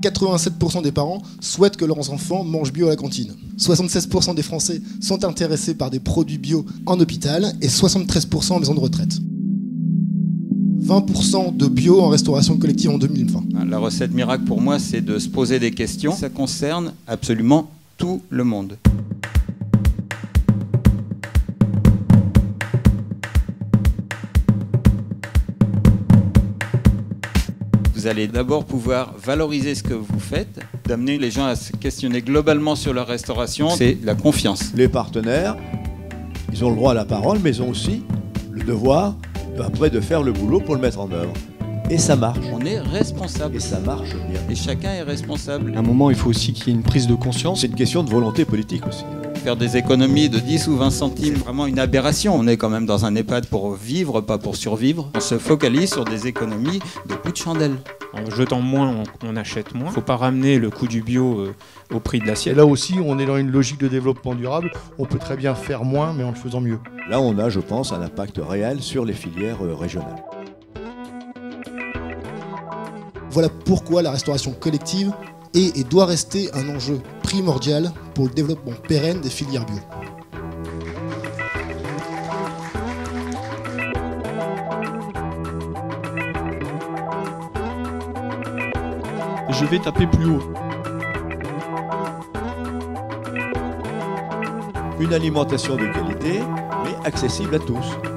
87% des parents souhaitent que leurs enfants mangent bio à la cantine. 76% des Français sont intéressés par des produits bio en hôpital et 73% en maison de retraite. 20% de bio en restauration collective en 2020. La recette miracle pour moi, c'est de se poser des questions. Ça concerne absolument tout le monde. Vous allez d'abord pouvoir valoriser ce que vous faites, d'amener les gens à se questionner globalement sur leur restauration. C'est la confiance. Les partenaires, ils ont le droit à la parole, mais ils ont aussi le devoir après de faire le boulot pour le mettre en œuvre. Et ça marche. On est responsable. Et ça marche bien. Et chacun est responsable. À un moment, il faut aussi qu'il y ait une prise de conscience. C'est une question de volonté politique aussi. Faire des économies de 10 ou 20 centimes, c'est vraiment une aberration. On est quand même dans un EHPAD pour vivre, pas pour survivre. On se focalise sur des économies de coups de chandelle. En jetant moins, on achète moins. Il ne faut pas ramener le coût du bio au prix de Et l'assiette. là aussi, on est dans une logique de développement durable. On peut très bien faire moins, mais en le faisant mieux. Là, on a, je pense, un impact réel sur les filières régionales. Voilà pourquoi la restauration collective est et doit rester un enjeu primordial pour le développement pérenne des filières bio. Je vais taper plus haut. Une alimentation de qualité, mais accessible à tous.